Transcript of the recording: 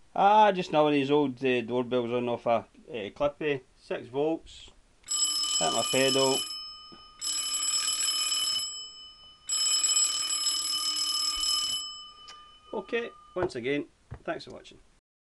Ah, just now one of these old doorbells on off a clippy, 6 volts, hit my pedal. Okay, once again, thanks for watching.